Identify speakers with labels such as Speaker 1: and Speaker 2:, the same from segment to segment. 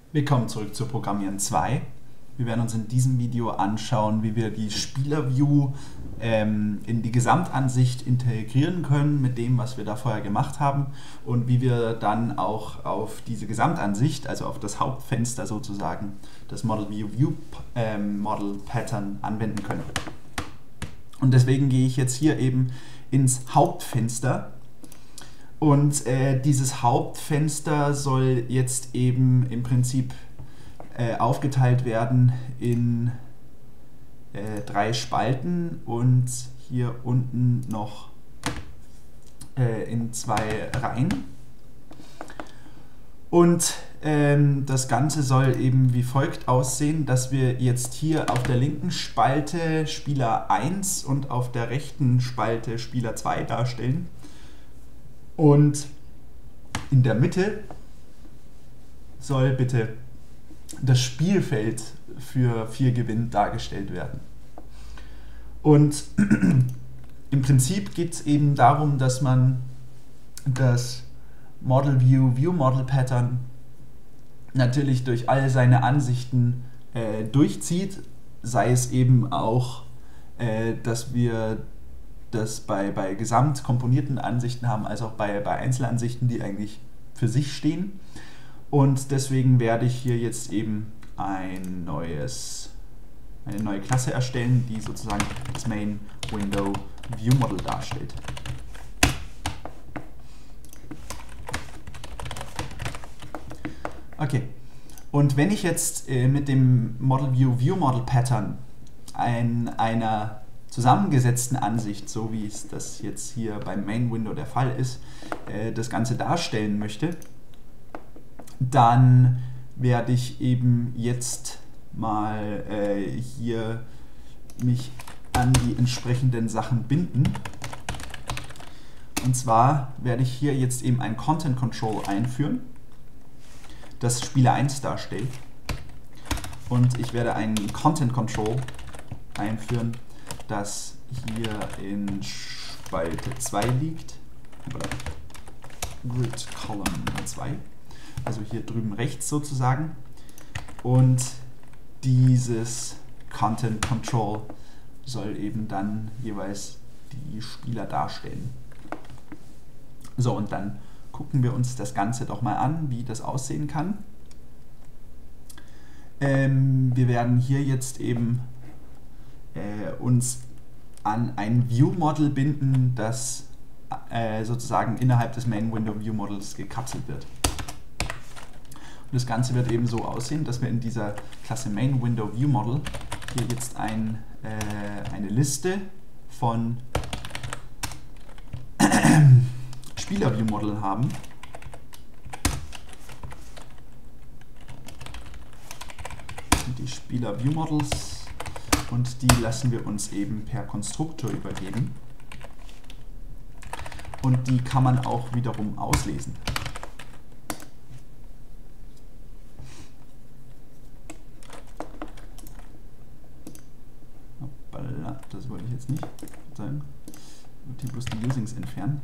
Speaker 1: Willkommen zurück zu Programmieren 2. Wir werden uns in diesem Video anschauen, wie wir die Spieler-View in die Gesamtansicht integrieren können mit dem, was wir da vorher gemacht haben und wie wir dann auch auf diese Gesamtansicht, also auf das Hauptfenster sozusagen, das Model View Model Pattern anwenden können. Und deswegen gehe ich jetzt hier eben ins Hauptfenster. Und dieses Hauptfenster soll jetzt eben im Prinzip aufgeteilt werden in 3 Spalten und hier unten noch in 2 Reihen. Und das Ganze soll eben wie folgt aussehen, dass wir jetzt hier auf der linken Spalte Spieler 1 und auf der rechten Spalte Spieler 2 darstellen. Und in der Mitte soll bitte das Spielfeld für 4 Gewinn dargestellt werden. Und im Prinzip geht es eben darum, dass man das Model View Model Pattern natürlich durch alle seine Ansichten durchzieht, sei es eben auch, dass wir das bei gesamt komponierten Ansichten haben, als auch bei Einzelansichten, die eigentlich für sich stehen. Und deswegen werde ich hier jetzt eben eine neue Klasse erstellen, die sozusagen das Main Window View Model darstellt. Okay, und wenn ich jetzt mit dem Model View Model Pattern einer zusammengesetzten Ansicht, so wie es das jetzt hier beim Main Window der Fall ist, das Ganze darstellen möchte, dann werde ich eben jetzt mal hier mich an die entsprechenden Sachen binden. Und zwar werde ich hier jetzt eben ein Content Control einführen, das Spieler 1 darstellt. Und ich werde ein Content Control einführen, das hier in Spalte 2 liegt, oder Grid Column 2, also hier drüben rechts sozusagen. Und dieses Content Control soll eben dann jeweils die Spieler darstellen. So, und dann gucken wir uns das Ganze doch mal an, wie das aussehen kann. Wir werden hier jetzt eben uns an ein View-Model binden, das sozusagen innerhalb des Main Window View Models gekapselt wird. Und das Ganze wird eben so aussehen, dass wir in dieser Klasse Main Window View Model hier jetzt eine Liste von Spieler View Model haben. Und die Spieler View Models, und die lassen wir uns eben per Konstruktor übergeben. Und die kann man auch wiederum auslesen. Hoppala, das wollte ich jetzt nicht sagen. Ich würde hier bloß die Usings entfernen.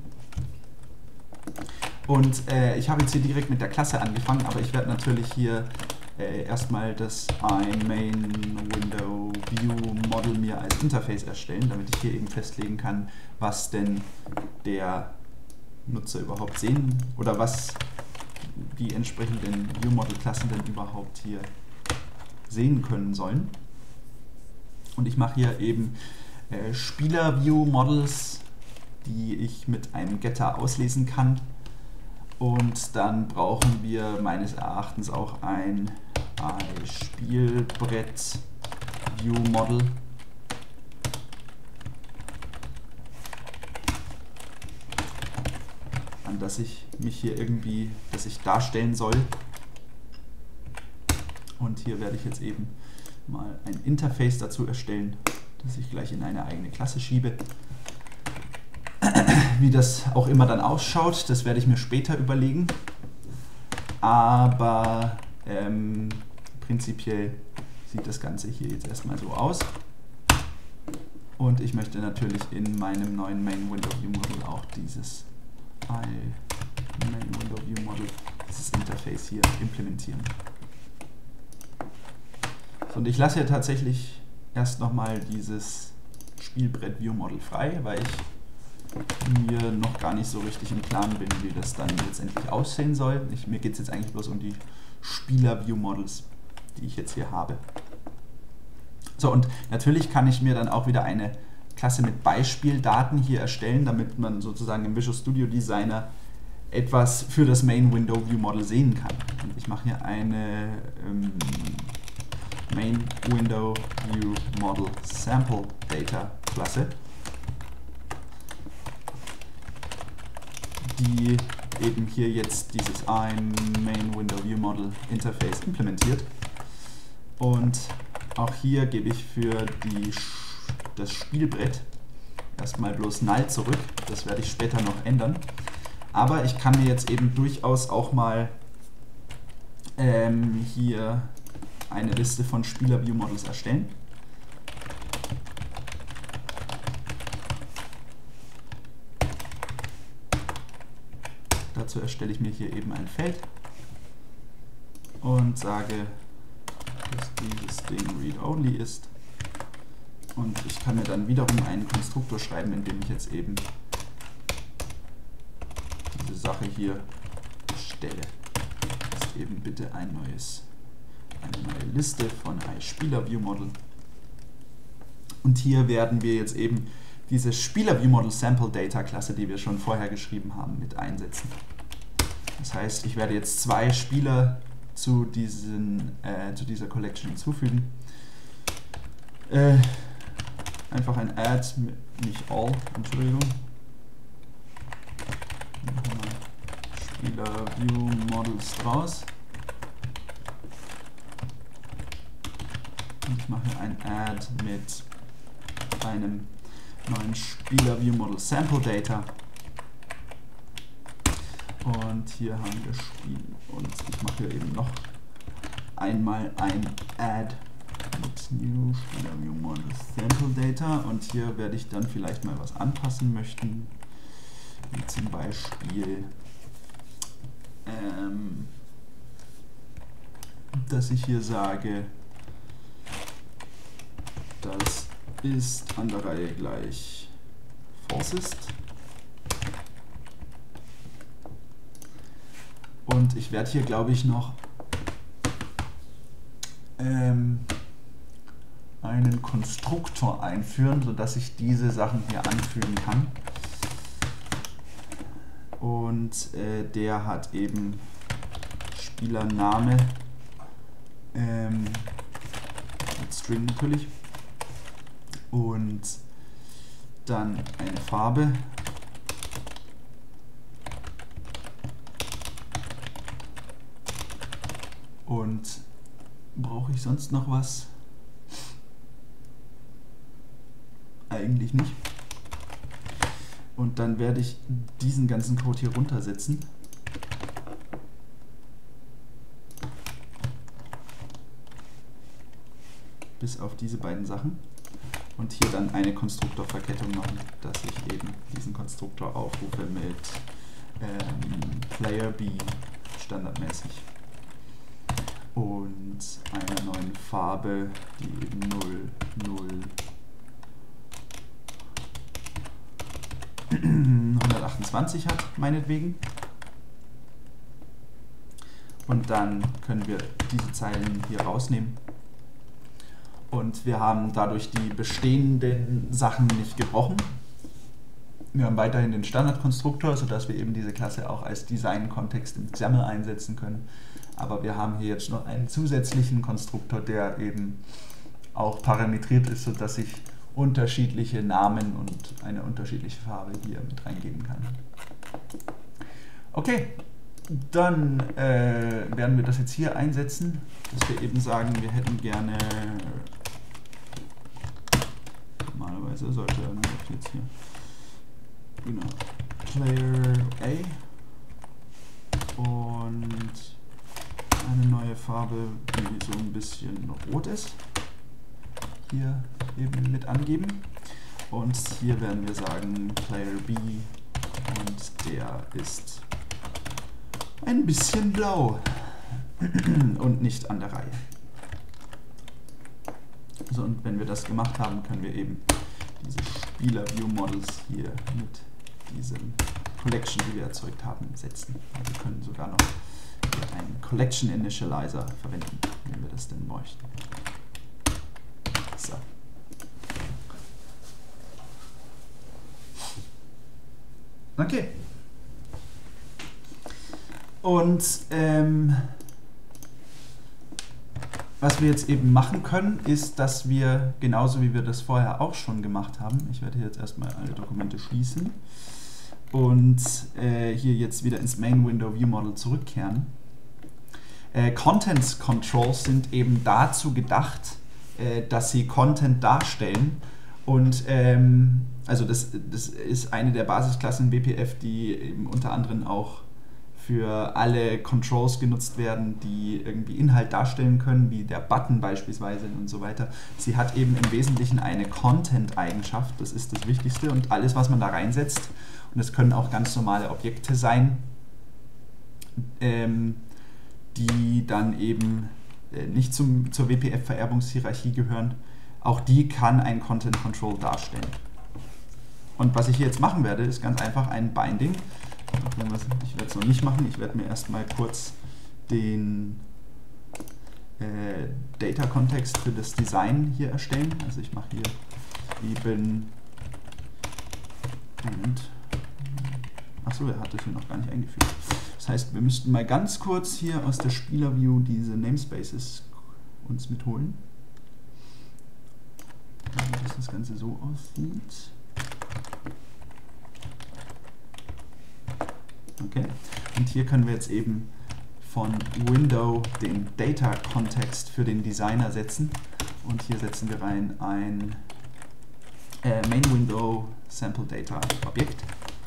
Speaker 1: Und ich habe jetzt hier direkt mit der Klasse angefangen, aber ich werde natürlich hier erstmal das Main Window View Model mir als Interface erstellen, damit ich hier eben festlegen kann, was denn der Nutzer überhaupt sehen oder was die entsprechenden View Model Klassen denn überhaupt hier sehen können sollen. Und ich mache hier eben Spieler View Models, die ich mit einem Getter auslesen kann. Und dann brauchen wir meines Erachtens auch ein Spielbrett View Model. An das ich mich hier irgendwie, darstellen soll. Und hier werde ich jetzt eben mal ein Interface dazu erstellen, das ich gleich in eine eigene Klasse schiebe. Wie das auch immer dann ausschaut, das werde ich mir später überlegen. Aber prinzipiell sieht das Ganze hier jetzt erstmal so aus. Und ich möchte natürlich in meinem neuen Main Window View Model auch dieses Main Window View Model, dieses Interface hier implementieren. So, und ich lasse hier tatsächlich erst nochmal dieses Spielbrett ViewModel frei, weil ich mir noch gar nicht so richtig im Klaren bin, wie das dann letztendlich aussehen soll. Mir geht es jetzt eigentlich bloß um die Spieler-ViewModels, die ich jetzt hier habe. So, und natürlich kann ich mir dann auch wieder eine Klasse mit Beispieldaten hier erstellen, damit man sozusagen im Visual Studio Designer etwas für das Main Window ViewModel sehen kann. Und ich mache hier eine Main Window ViewModel Sample Data Klasse, die eben hier jetzt dieses Main Window ViewModel Interface implementiert. Und auch hier gebe ich für das Spielbrett erstmal bloß null zurück. Das werde ich später noch ändern. Aber ich kann mir jetzt eben durchaus auch mal hier eine Liste von Spieler-ViewModels erstellen. Dazu erstelle ich mir hier eben ein Feld und sage, dass dieses Ding read-only ist. Und ich kann mir dann wiederum einen Konstruktor schreiben, in dem ich jetzt eben diese Sache hier stelle. Das ist eben bitte eine neue Liste von Spieler-ViewModel. Und hier werden wir jetzt eben diese Spieler-ViewModel Sample Data Klasse, die wir schon vorher geschrieben haben, mit einsetzen. Das heißt, ich werde jetzt 2 Spieler zu dieser Collection hinzufügen. Einfach ein Add, nicht all, Entschuldigung. Spieler-ViewModels draus. Und ich mache ein Add mit einem neuen Spieler-ViewModel Sample Data. Und hier haben wir Spiel. Und ich mache hier eben noch einmal ein Add mit New Spieler-ViewModel Sample Data. Und hier werde ich dann vielleicht mal was anpassen möchten. Wie zum Beispiel, dass ich hier sage, das ist an der Reihe gleich false ist. Und ich werde hier, glaube ich, noch einen Konstruktor einführen, sodass ich diese Sachen hier anfügen kann. Und der hat eben Spielername mit String natürlich. Und dann eine Farbe. Und brauche ich sonst noch was? Eigentlich nicht. Und dann werde ich diesen ganzen Code hier runtersetzen. Bis auf diese beiden Sachen. Und hier dann eine Konstruktorverkettung machen, dass ich eben diesen Konstruktor aufrufe mit Player B standardmäßig. Und einer neuen Farbe, die eben 128 hat, meinetwegen. Und dann können wir diese Zeilen hier rausnehmen. Und wir haben dadurch die bestehenden Sachen nicht gebrochen. Wir haben weiterhin den Standardkonstruktor, sodass wir eben diese Klasse auch als Design-Kontext im XAML einsetzen können. Aber wir haben hier jetzt noch einen zusätzlichen Konstruktor, der eben auch parametriert ist, sodass ich unterschiedliche Namen und eine unterschiedliche Farbe hier mit reingeben kann. Okay, dann werden wir das jetzt hier einsetzen, dass wir eben sagen, wir hätten gerne, normalerweise sollte er jetzt hier, genau, Player A und eine neue Farbe, die so ein bisschen rot ist, hier eben mit angeben. Und hier werden wir sagen Player B und der ist ein bisschen blau und nicht an der Reihe. So, und wenn wir das gemacht haben, können wir eben diese Spieler-View-Models hier mit diesem Collection, die wir erzeugt haben, setzen. Wir können sogar noch einen Collection Initializer verwenden, wenn wir das denn möchten. So. Okay. Und was wir jetzt eben machen können, ist, dass wir, genauso wie wir das vorher auch schon gemacht haben, ich werde hier jetzt erstmal alle Dokumente schließen und hier jetzt wieder ins Main Window View Model zurückkehren. Content Controls sind eben dazu gedacht, dass sie Content darstellen und also das ist eine der Basisklassen in WPF, die eben unter anderem auch für alle Controls genutzt werden, die irgendwie Inhalt darstellen können, wie der Button beispielsweise und so weiter. Sie hat eben im Wesentlichen eine Content-Eigenschaft, das ist das Wichtigste, und alles, was man da reinsetzt, und das können auch ganz normale Objekte sein, die dann eben nicht zur WPF-Vererbungshierarchie gehören, auch die kann ein Content Control darstellen. Und was ich hier jetzt machen werde, ist ganz einfach ein Binding. Ich werde es noch nicht machen, ich werde mir erstmal kurz den Data-Kontext für das Design hier erstellen. Also ich mache hier eben... Achso, er hat das hier noch gar nicht eingefügt. Das heißt, wir müssten mal ganz kurz hier aus der Spieler-View diese Namespaces uns mitholen. Dass das Ganze so aussieht. Okay, und hier können wir jetzt eben von Window den Data-Kontext für den Designer setzen. Und hier setzen wir rein ein Main Window Sample Data Objekt.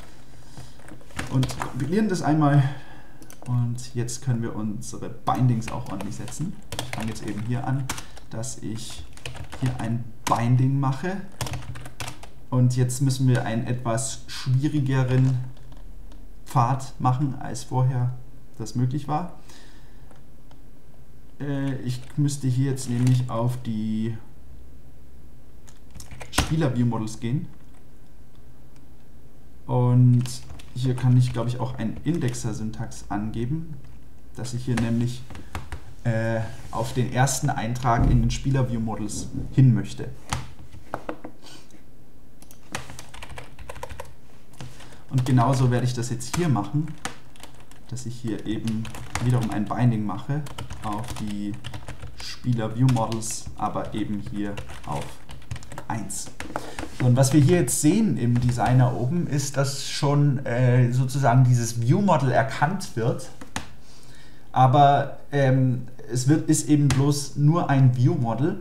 Speaker 1: Und kompilieren das einmal. Und jetzt können wir unsere Bindings auch ordentlich setzen. Ich fange jetzt eben hier an, dass ich hier ein Binding mache. Und jetzt müssen wir einen etwas schwierigeren Pfad machen, als vorher das möglich war. Ich müsste hier jetzt nämlich auf die Spieler-View-Models gehen. Und hier kann ich, glaube ich, auch einen Indexer-Syntax angeben, dass ich hier nämlich auf den ersten Eintrag in den Spieler-View-Models hin möchte. Und genauso werde ich das jetzt hier machen, dass ich hier eben wiederum ein Binding mache auf die Spieler-View-Models, aber eben hier auf 1. Und was wir hier jetzt sehen im Designer oben, ist, dass schon sozusagen dieses View-Model erkannt wird, aber ist eben bloß nur ein View-Model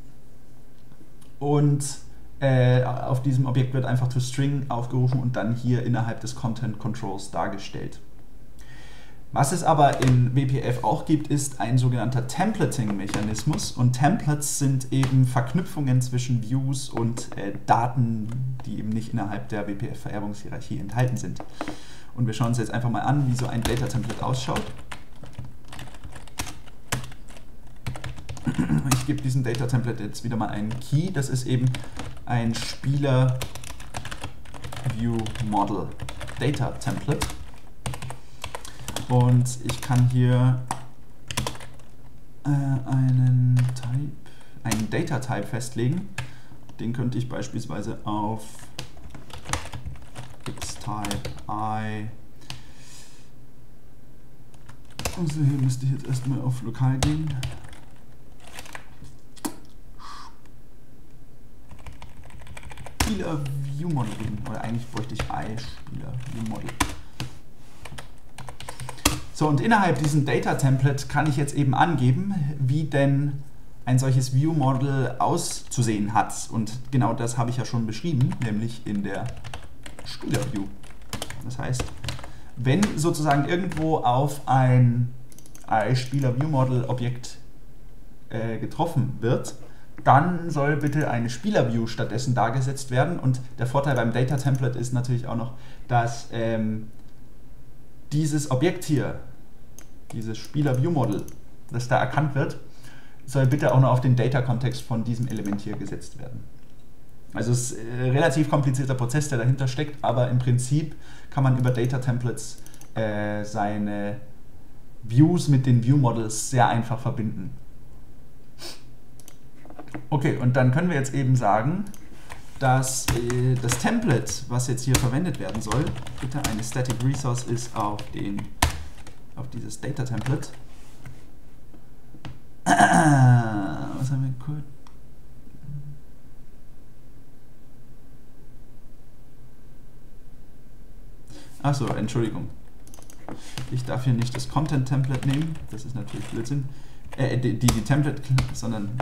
Speaker 1: und auf diesem Objekt wird einfach toString aufgerufen und dann hier innerhalb des Content Controls dargestellt. Was es aber in WPF auch gibt, ist ein sogenannter Templating-Mechanismus, und Templates sind eben Verknüpfungen zwischen Views und Daten, die eben nicht innerhalb der WPF-Vererbungshierarchie enthalten sind. Und wir schauen uns jetzt einfach mal an, wie so ein Data-Template ausschaut. Ich gebe diesem Data-Template jetzt wieder mal einen Key, das ist eben ein Spieler-View-Model Data-Template. Und ich kann hier einen Data-Type festlegen. Den könnte ich beispielsweise auf X-Type I. Also hier müsste ich jetzt erstmal auf Lokal gehen. Spieler-View-Model geben. Oder eigentlich bräuchte ich I-Spieler-View-Model. So, und innerhalb diesem Data-Template kann ich jetzt eben angeben, wie denn ein solches View-Model auszusehen hat. Und genau das habe ich ja schon beschrieben, nämlich in der Spieler-View. Das heißt, wenn sozusagen irgendwo auf ein Spieler-View-Model-Objekt getroffen wird, dann soll bitte eine Spieler-View stattdessen dargesetzt werden. Und der Vorteil beim Data-Template ist natürlich auch noch, dass dieses Objekt hier, dieses Spieler-View-Model, das da erkannt wird, soll bitte auch noch auf den Data-Kontext von diesem Element hier gesetzt werden. Also es ist ein relativ komplizierter Prozess, der dahinter steckt, aber im Prinzip kann man über Data-Templates seine Views mit den View-Models sehr einfach verbinden. Okay, und dann können wir jetzt eben sagen, dass das Template, was jetzt hier verwendet werden soll, bitte eine Static Resource ist auf dieses Data Template. Was haben wir kurz? Achso, Entschuldigung. Ich darf hier nicht das Content Template nehmen, das ist natürlich Blödsinn. Die Template, sondern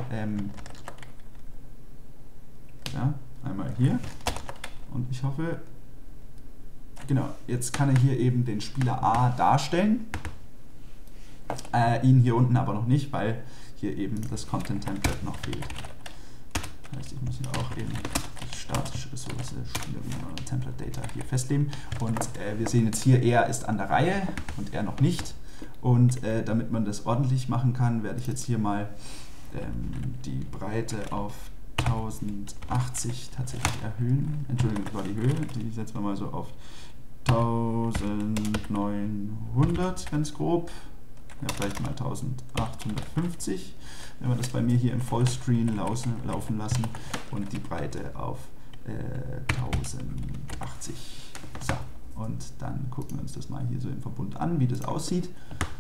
Speaker 1: ja, einmal hier. Und ich hoffe, genau, jetzt kann er hier eben den Spieler A darstellen. Ihn hier unten aber noch nicht, weil hier eben das Content Template noch fehlt. Das heißt, ich muss hier auch eben die statische Ressource Spieler Template Data hier festlegen. Und wir sehen jetzt hier, er ist an der Reihe und er noch nicht. Und damit man das ordentlich machen kann, werde ich jetzt hier mal die Breite auf 1080 tatsächlich erhöhen. Entschuldigung, das war die Höhe. Die setzen wir mal so auf 1900 ganz grob. Ja, vielleicht mal 1850, wenn wir das bei mir hier im Vollscreen laufen lassen und die Breite auf 1080. So, und dann gucken wir uns das mal hier so im Verbund an, wie das aussieht.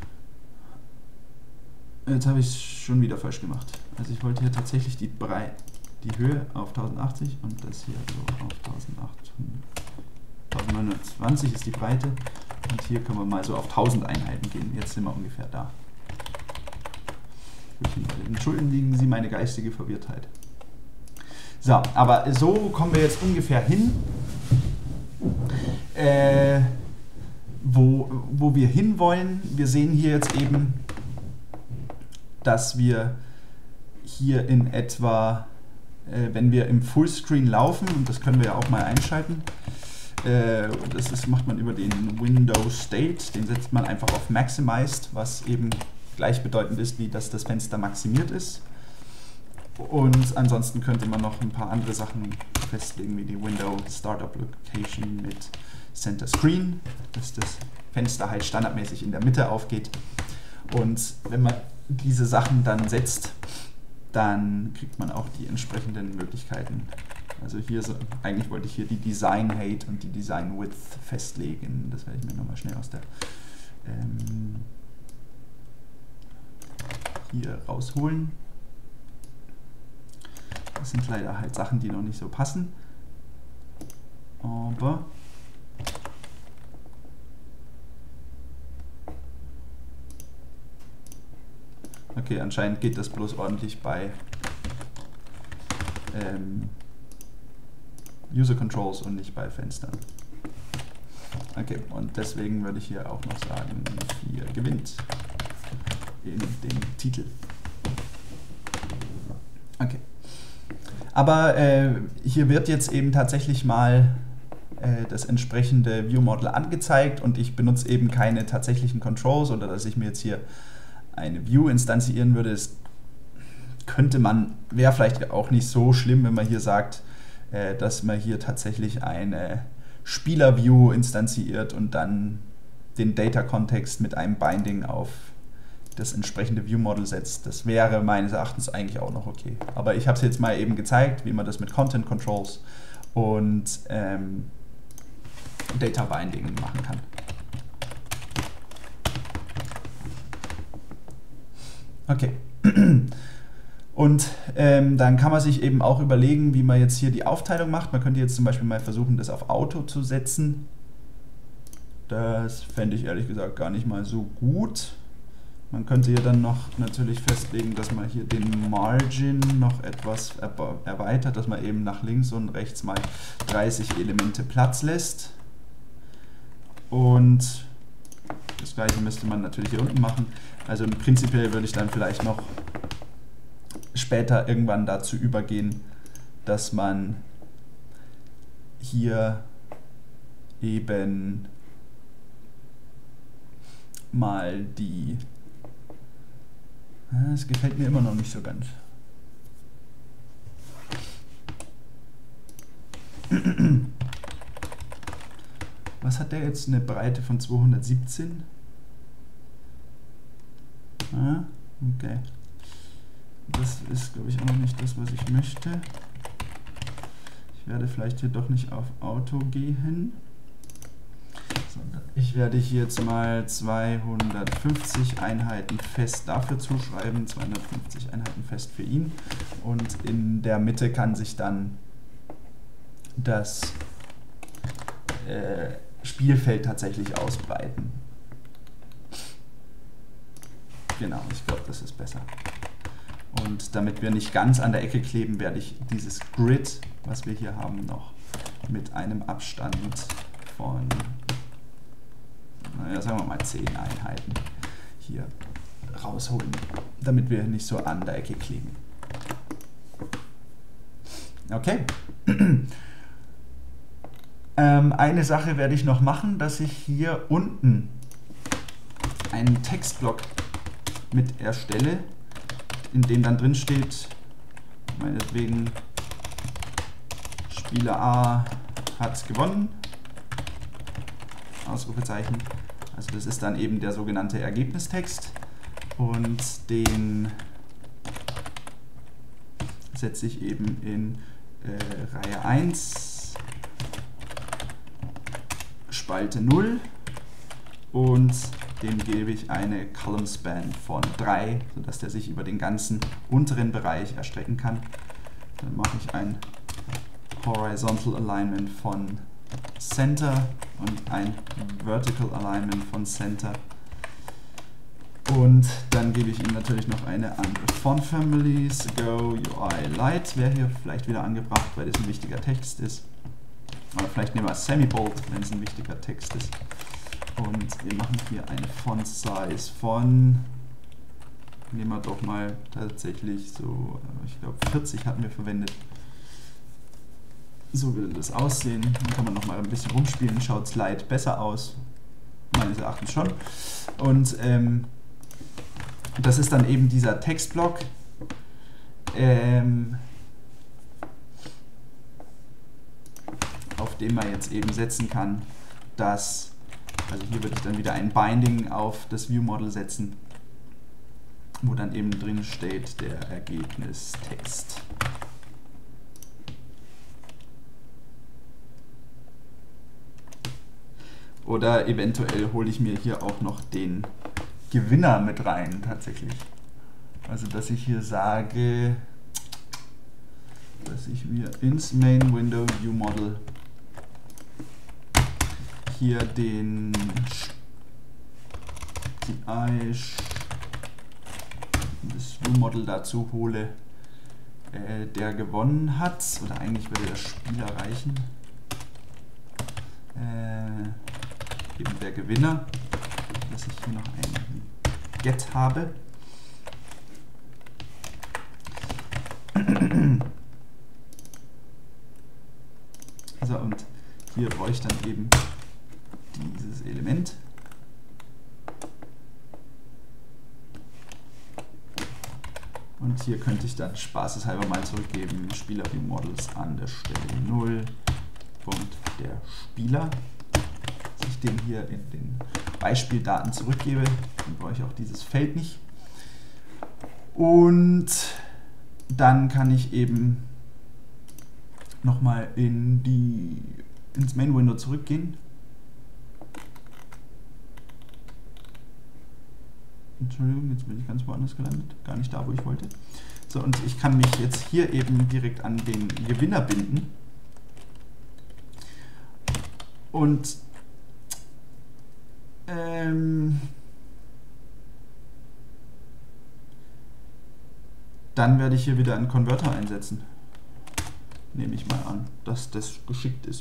Speaker 1: Jetzt habe ich es schon wieder falsch gemacht. Also ich wollte hier tatsächlich die Höhe auf 1080 und das hier so auf 1920 ist die Breite. Und hier können wir mal so auf 1000 Einheiten gehen. Jetzt sind wir ungefähr da. Entschuldigen Sie meine geistige Verwirrtheit. So, aber so kommen wir jetzt ungefähr hin, wo wir hinwollen. Wir sehen hier jetzt eben, dass wir hier in etwa, wenn wir im Fullscreen laufen, und das können wir ja auch mal einschalten, macht man über den Windows State, den setzt man einfach auf Maximized, was eben gleichbedeutend ist, wie dass das Fenster maximiert ist. Und ansonsten könnte man noch ein paar andere Sachen festlegen, wie die Window Startup Location mit Center Screen, dass das Fenster halt standardmäßig in der Mitte aufgeht. Und wenn man diese Sachen dann setzt, dann kriegt man auch die entsprechenden Möglichkeiten. Also hier, eigentlich wollte ich hier die Design Height und die Design Width festlegen. Das werde ich mir nochmal schnell aus der hier rausholen. Das sind leider halt Sachen, die noch nicht so passen. Aber okay, anscheinend geht das bloß ordentlich bei User Controls und nicht bei Fenstern. Okay, und deswegen würde ich hier auch noch sagen, 4 gewinnt in den Titel. Okay. Aber hier wird jetzt eben tatsächlich mal das entsprechende View-Model angezeigt und ich benutze eben keine tatsächlichen Controls oder dass ich mir jetzt hier eine View instanzieren würde. Das wäre vielleicht auch nicht so schlimm, wenn man hier sagt, dass man hier tatsächlich eine Spieler-View instanziert und dann den Data-Kontext mit einem Binding auf das entsprechende View-Model setzt. Das wäre meines Erachtens eigentlich auch noch okay. Aber ich habe es jetzt mal eben gezeigt, wie man das mit Content Controls und Data Binding machen kann. Okay. Und dann kann man sich eben auch überlegen, wie man jetzt hier die Aufteilung macht. Man könnte jetzt zum Beispiel mal versuchen, das auf Auto zu setzen. Das fände ich ehrlich gesagt gar nicht mal so gut. Man könnte hier dann noch natürlich festlegen, dass man hier den Margin noch etwas erweitert, dass man eben nach links und rechts mal 30 Elemente Platz lässt. Und das gleiche müsste man natürlich hier unten machen. Also prinzipiell würde ich dann vielleicht noch später irgendwann dazu übergehen, dass man hier eben mal die Das gefällt mir immer noch nicht so ganz. Was hat der jetzt? Eine Breite von 217? Ah, okay. Das ist, glaube ich, auch noch nicht das, was ich möchte. Ich werde vielleicht hier doch nicht auf Auto gehen, sondern ich werde hier jetzt mal 250 Einheiten fest dafür zuschreiben, 250 Einheiten fest für ihn. Und in der Mitte kann sich dann das Spielfeld tatsächlich ausbreiten. Genau, ich glaube, das ist besser. Und damit wir nicht ganz an der Ecke kleben, werde ich dieses Grid, was wir hier haben, noch mit einem Abstand von, naja, sagen wir mal 10 Einheiten hier rausholen, damit wir nicht so an der Ecke kleben. Okay. Eine Sache werde ich noch machen, dass ich hier unten einen Textblock mit erstelle, in dem dann drin steht, meinetwegen Spieler A hat gewonnen, Ausrufezeichen. Also das ist dann eben der sogenannte Ergebnistext und den setze ich eben in Reihe 1, Spalte 0 und dem gebe ich eine Column Span von 3, sodass der sich über den ganzen unteren Bereich erstrecken kann. Dann mache ich ein Horizontal Alignment von Center und ein Vertical Alignment von Center. Und dann gebe ich ihm natürlich noch eine andere Font Family. Go UI Light wäre hier vielleicht wieder angebracht, weil das ein wichtiger Text ist. Oder vielleicht nehmen wir Semi-Bold, wenn es ein wichtiger Text ist. Und wir machen hier eine Font Size von, nehmen wir doch mal tatsächlich so, ich glaube 40 hatten wir verwendet. So würde das aussehen. Dann kann man noch mal ein bisschen rumspielen, schaut Slide besser aus, meines Erachtens schon. Und das ist dann eben dieser Textblock. Auf den man jetzt eben setzen kann, dass, also hier würde ich dann wieder ein Binding auf das View-Model setzen, wo dann eben drin steht der Ergebnistext. Oder eventuell hole ich mir hier auch noch den Gewinner mit rein, tatsächlich. Also, dass ich hier sage, dass ich mir ins Main Window View Model hier den das View Model dazu hole, der gewonnen hat, oder eigentlich würde der Spieler reichen. Eben der Gewinner, dass ich hier noch einen Get habe. So, und hier brauche ich dann eben dieses Element. Und hier könnte ich dann spaßeshalber mal zurückgeben, Spieler View Models an der Stelle 0. Punkt der Spieler. Dass ich den hier in den Beispieldaten zurückgebe, dann brauche ich auch dieses Feld nicht. Und dann kann ich eben nochmal ins Main Window zurückgehen. Entschuldigung, jetzt bin ich ganz woanders gelandet, gar nicht da, wo ich wollte. So, und ich kann mich jetzt hier eben direkt an den Gewinner binden. Und dann werde ich hier wieder einen Konverter einsetzen. Nehme ich mal an, dass das geschickt ist.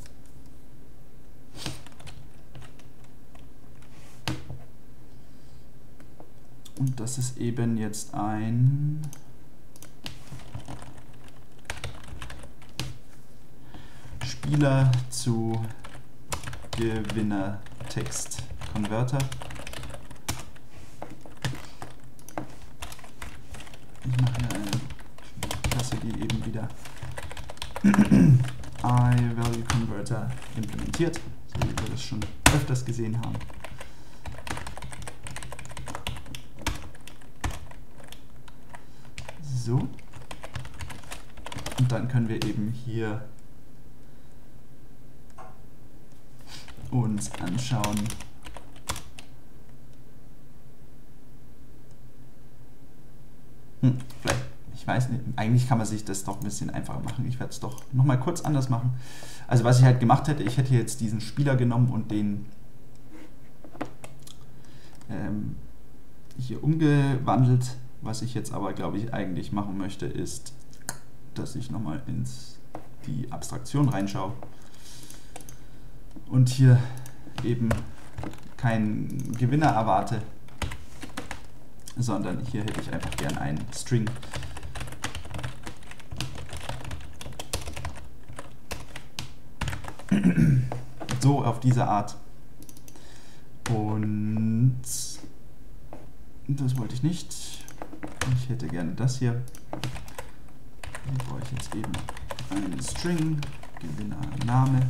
Speaker 1: Und das ist eben jetzt ein Spieler zu Gewinner Text Converter. Ich mache hier eine Klasse, die eben wieder I-Value-Converter implementiert, so wie wir das schon öfters gesehen haben. So. Und dann können wir eben hier uns anschauen, vielleicht, ich weiß nicht, eigentlich kann man sich das doch ein bisschen einfacher machen. Ich werde es doch nochmal kurz anders machen. Also was ich halt gemacht hätte, ich hätte jetzt diesen Spieler genommen und den hier umgewandelt. Was ich jetzt aber, glaube ich, eigentlich machen möchte, ist, dass ich nochmal in die Abstraktion reinschaue und hier eben keinen Gewinner erwarte, sondern hier hätte ich einfach gern einen String. So auf diese Art. Und das wollte ich nicht. Ich hätte gerne das hier. Hier brauche ich jetzt eben einen String, Gewinner, Name.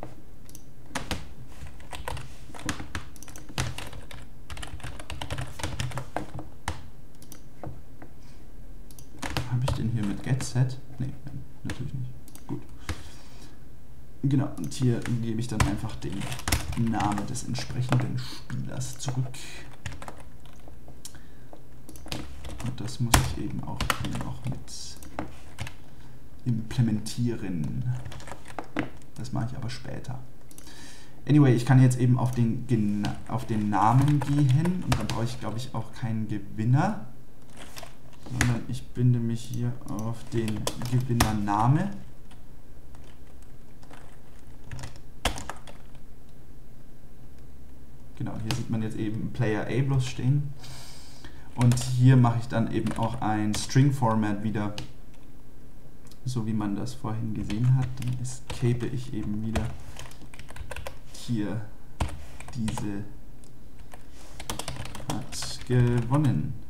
Speaker 1: Habe ich den hier mit getSet? Nee, natürlich nicht. Gut. Genau, und hier gebe ich dann einfach den Namen des entsprechenden Spielers zurück. Und das muss ich eben auch hier noch mit implementieren. Das mache ich aber später. Anyway, ich kann jetzt eben auf den Namen gehen und dann brauche ich, glaube ich, auch keinen Gewinner, sondern ich binde mich hier auf den Gewinnername. Genau, hier sieht man jetzt eben Player A bloß stehen. Und hier mache ich dann eben auch ein String-Format wieder, so wie man das vorhin gesehen hat. Dann escape ich eben wieder hier diese hat gewonnen.